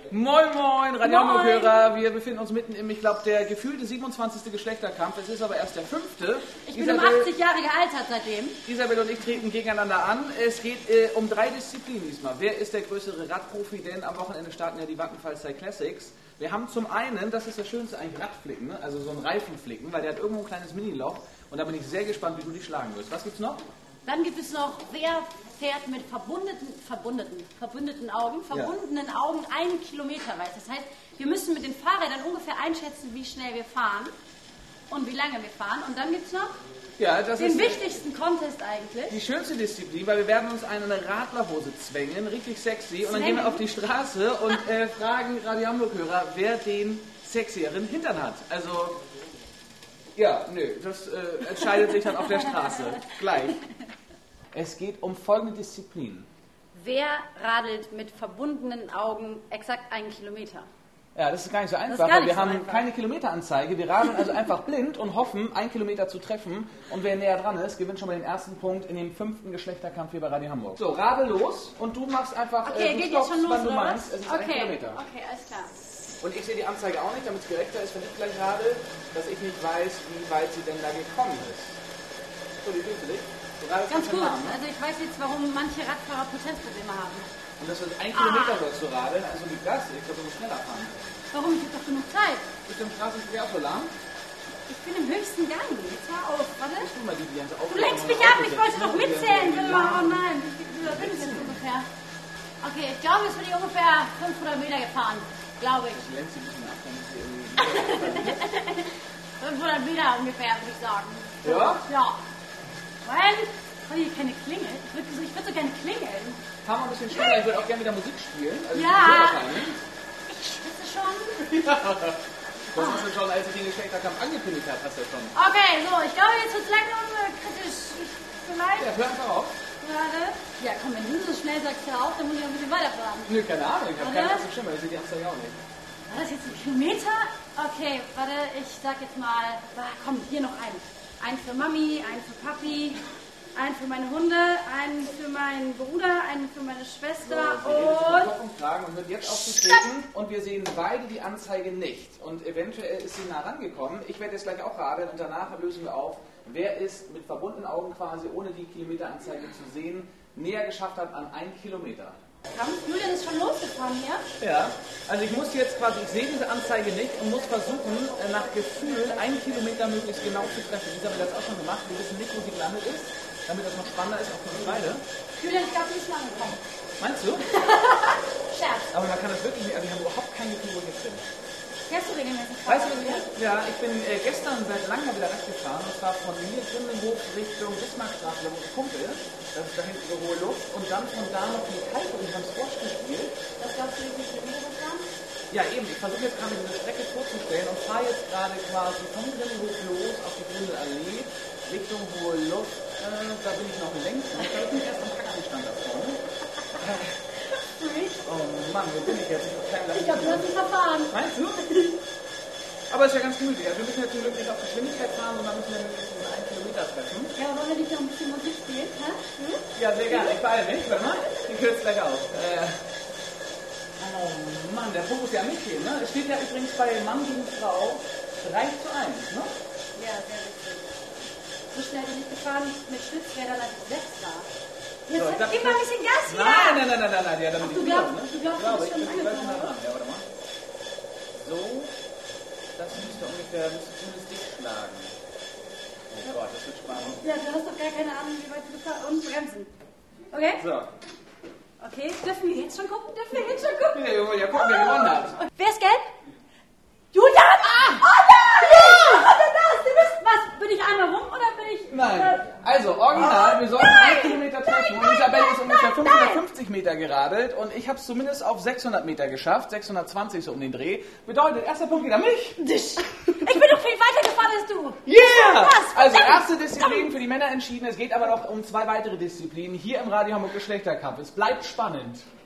Moin Moin, Radio Hamburg-Hörer. Wir befinden uns mitten im, ich glaube, der gefühlte 27. Geschlechterkampf. Es ist aber erst der 5. Ich bin um 80 Jahre gealtert seitdem. Isabel und ich treten gegeneinander an. Es geht um 3 Disziplinen diesmal. Wer ist der größere Radprofi? Denn am Wochenende starten ja die Vattenfall Cyclassics. Wir haben zum einen, das ist das Schönste, eigentlich Radflicken, ne? Also so ein Reifenflicken, weil der hat irgendwo ein kleines Miniloch. Und da bin ich sehr gespannt, wie du dich schlagen wirst. Was gibt's noch? Dann gibt es noch, wer fährt mit verbundenen Augen 1 Kilometer weit. Das heißt, wir müssen mit den Fahrrädern ungefähr einschätzen, wie schnell wir fahren und wie lange wir fahren. Und dann gibt es noch den wichtigsten Contest eigentlich. Die schönste Disziplin, weil wir werden uns eine Radlerhose zwängen, richtig sexy. Und dann gehen wir auf die Straße und fragen Radio Hamburg-Hörer, wer den sexieren Hintern hat. Also, ja, das entscheidet sich dann auf der Straße. Gleich. Es geht um folgende Disziplin. Wer radelt mit verbundenen Augen exakt 1 Kilometer? Ja, das ist gar nicht so einfach, weil wir haben keine Kilometeranzeige. Wir radeln also einfach blind und hoffen, 1 Kilometer zu treffen. Und wer näher dran ist, gewinnt schon mal den ersten Punkt in dem 5. Geschlechterkampf hier bei Radio Hamburg. So, radel los und du machst einfach, okay, du geht jetzt schon los, wann du meinst. Es ist 1 Kilometer. Okay, alles klar. Und ich sehe die Anzeige auch nicht, damit es gerechter ist, wenn ich gleich radel, dass ich nicht weiß, wie weit sie denn da gekommen ist. So, wie fühlst du dich? Ganz gut. Namen, ne? Also ich weiß jetzt, warum manche Radfahrer Potenzprobleme haben. Und das wird 1 Kilometer sollst du radeln, also wie das? Ich glaube, du musst schneller fahren. Warum? Ich habe doch genug Zeit. Bist du im Straßenverkehr auch so lahm? Ich bin im höchsten Gang. Jetzt hör auf, warte. Du mal die ganze Du lenkst mich ab, ich wollte doch mitzählen. Oh nein, wie viel bin ich jetzt ungefähr? Okay, ich glaube, es bin ich ungefähr 500 Meter gefahren. Glaube ich. Du lenkst ein bisschen ab, damit sie irgendwie 500 Meter ungefähr, würde ich sagen. Ja? Ja. Weil, habe ich keine Klingel? Ich würde so gerne klingeln. Fahr mal ein bisschen schneller, ich würde auch gerne wieder Musik spielen. Also ja. Ich schwitze schon. Ja. Das hast du schon, als ich den Geschlechterkampf angekündigt habe, hast du schon. Okay, so, ich glaube, jetzt wird es langsam kritisch. Vielleicht. Ja, hör einfach auf. Warte. Ja, komm, wenn du so schnell sagst, hör auf, dann muss ich noch ein bisschen weiterfahren. Nö, keine Ahnung, ich habe keine Ahnung, schlimmer, ich sehe die Anzeige auch nicht. War das jetzt 1 Kilometer? Okay, warte, ich sag jetzt mal, komm, hier noch einen. Einen für Mami, einen für Papi, einen für meine Hunde, einen für meinen Bruder, einen für meine Schwester und wird jetzt aufgetreten und wir sehen beide die Anzeige nicht. Und eventuell ist sie nah rangekommen. Ich werde jetzt gleich auch radeln und danach lösen wir auf, wer ist mit verbundenen Augen quasi, ohne die Kilometeranzeige zu sehen, näher geschafft hat an 1 Kilometer. Julian ist schon losgefahren hier? Ja, also ich muss jetzt quasi, ich sehe diese Anzeige nicht und muss versuchen, nach Gefühl 1 Kilometer möglichst genau zu treffen. Isabel hat das auch schon gemacht, wir wissen nicht, wo sie gelandet ist, damit das noch spannender ist, auch für uns beide. Julian, ich glaube, sie ist schon angekommen. Meinst du? Scherz. Aber man kann das wirklich nicht, also wir haben überhaupt kein Gefühl, wo ich jetzt bin. Fährst du regelmäßig? Weißt du, ja, ich bin gestern seit langem wieder Rad gefahren und zwar von mir Grimmenhof Richtung Bismarckstraße, da wo ich Kumpel. Das ist da hinten so hohe Luft und dann von da noch die Kalte und wir haben Squash gespielt. Was glaubst du, wie viele Kilometer das waren? Ja, eben. Ich versuche jetzt gerade diese Strecke vorzustellen und fahre jetzt gerade quasi vom Grimmenhof los auf die Grindelallee Richtung hohe Luft. Da bin ich noch längst. Da bin ich erst am Taxistand da vorne. Oh Mann, wo bin ich jetzt? Ich glaube, du hast dich verfahren. Meinst du? Aber es ist ja ganz gemütlich. Also wir müssen ja zum Glück nicht auf Geschwindigkeit fahren, sondern müssen ja mindestens 1 Kilometer treffen. Ja, aber wollen wir nicht noch ein bisschen Musik spielen? Hä? Ja, sehr gerne. Ich beeile mich. Warte mal. Ich höre es gleich auf. Oh Mann, der Fokus ja mitgehen, ne? Es steht ja übrigens bei Mann gegen Frau 3:1, ne? Ja, sehr witzig. So schnell bin ich gefahren mit Stützrädern, als ich 6 war. Jetzt so, hat immer ein bisschen Gas hier. Nein. Ja, damit du glaubst, du bist schon angekommen, oder? Ja, warte mal. So, das müsste ungefähr, zumindest dich schlagen. Oh Gott, das wird spannend. Ja, du hast doch gar keine Ahnung, wie weit du gefahren und bremsen. Okay? So. Okay, dürfen wir jetzt schon gucken? Ja, wir wollen ja gucken, wer gewonnen hat. Wer ist gelb? Julian! Oh nein! Was ist das? Du bist, was? Bin ich einmal rum oder bin ich... Nein. Also, original, wir sollten 1 Kilometer treffen und Isabel ist ungefähr 550 Meter geradelt und ich habe es zumindest auf 600 Meter geschafft, 620 so um den Dreh. Bedeutet, erster Punkt wieder mich. Ich bin doch viel weiter gefahren als du. Yeah! Also, erste Disziplin für die Männer entschieden, es geht aber noch um 2 weitere Disziplinen hier im Radio Hamburg Geschlechterkampf. Es bleibt spannend.